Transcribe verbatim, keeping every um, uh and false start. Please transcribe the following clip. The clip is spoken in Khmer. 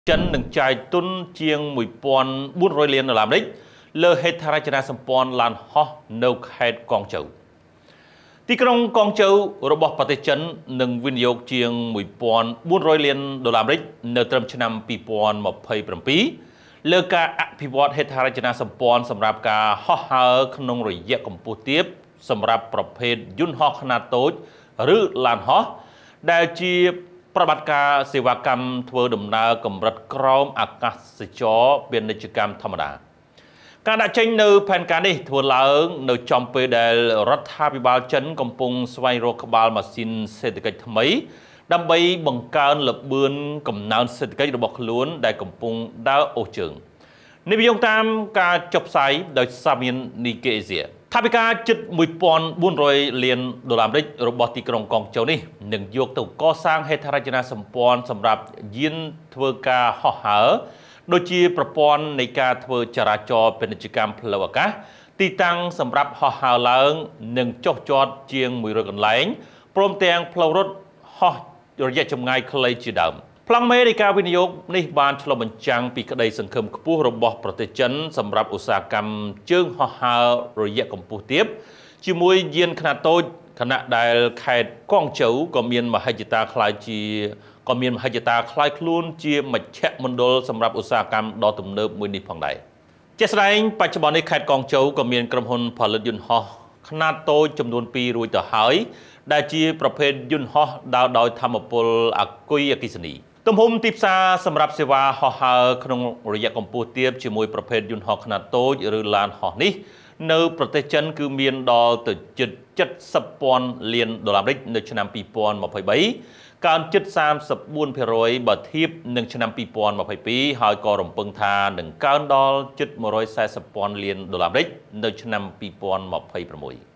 ចិននឹងចាយទុនជាងមួយពាន់បួនរយលានដុល្លារអាមេរិកលើហេដ្ឋារចនាសម្ព័ន្ធឡានហោះនៅខេត្តកងជើទីក្រុងកងជើរបស់ប្រទេសចិននឹងវិនិយោគជាងមួយពាន់បួនរយលានដុល្លារអាមេរិកនៅត្រឹមឆ្នាំពីរពាន់ម្ភៃប្រាំពីរលើការអភិវឌ្ឍហេដ្ឋារចនាសម្ព័ន្ធសម្រាប់ការហោះហើរក្នុងរយៈកម្ពស់ទាបសម្រាប់ប្រភេទយន្តហោះខ្នាតតូចឬឡានហោះដែលជាប្រតិបត្តិការសេវាកម្មធ្វើដំណើរកម្រិតក្រោមអាកាសចរពាណិជ្ជកម្មធម្មតាការដាក់ចេញនៅផែនការនេះធ្វើឡើងនៅចំពេលដែលរដ្ឋាភិបាលចិនកំពុងស្វែងរកក្បាលម៉ាស៊ីនសេដ្ឋកិច្ចថ្មីដើម្បីបង្កើនល្បឿនកំណើនសេដ្ឋកិច្ចរបស់ខ្លួនដែលកំពុងដើរអូសជើងនេះវាយោងតាមការចុះផ្សាយដោយសារមាននីកេអេសៀថាវិការជិតមួយពាន់បួនរយលានដុល្លារអាមេរិករបស់ទីក្រុងកងជើនេះនឹងយកទៅកសាងហេដ្ឋារចនាសម្ព័ន្ធសម្រាប់យានធ្វើការហោះហើរដូចជាប្រព័ន្ធនៃការធ្វើចរាចរណ៍ពាណិជ្ជកម្មផ្លូវអាកាសទីតាំងសម្រាប់ហោះហើរឡើងនិងចុះចតជាងមួយរយកន្លែងព្រមទាំងផ្លូវរត់ហោះរយៈចម្ងាយខ្លីជាដើមប្លង់មេនៃការវិនិយោគនេះបានឆ្លុះបញ្ចាំងពីក្តីសង្ឃឹមខ្ពស់របស់ប្រទេសចិនសម្រាប់ឧស្សាហកម្មជើងហោះហើររយៈកម្ពស់ទាបជាមួយយានខ្នាតតូចខណៈដែលខេត្តកងជើក៏មានមហិច្ឆតាខ្លាយជាក៏មានមហិច្ឆតាខ្លាយខ្លួនជាមជ្ឈមណ្ឌលសម្រាប់ឧស្សាហកម្មដ៏ទំនើបមួយនេះផងដែរជាក់ស្ដែងបច្ចុប្បន្ននេះខេត្តកងជើក៏មានក្រុមហ៊ុនផលិតយន្តហោះខ្នាតតូចចំនួនពីររួចទៅហើយដែលជាប្រភេទយន្តហោះដើរដោយថាមពលអាគុយអគ្គិសនីទំហំទីផ្សារសម្រាប់សេវាហោះហើរក្នុងរយៈកម្ពស់ទាបជាមួយប្រភេទយន្តហោះខ្នាតតូចឬឡានហោះនេះនៅប្រទេសចិនគឺមានដល់ទៅជិតជិតសិបពាន់លានដុល្លារអាមេរិកនៅឆ្នាំពីរពាន់ម្ភៃបីកើនជិតសាមសិបបួនភាគរយបើធៀបនឹងឆ្នាំពីរពាន់ម្ភៃពីរហើយក៏រំពឹងថានឹងកើនដល់ជិតមួយរយសែសិបពាន់លានដុល្លារអាមេរិកនៅឆ្នាំពីរពាន់ម្ភៃប្រាំមួយ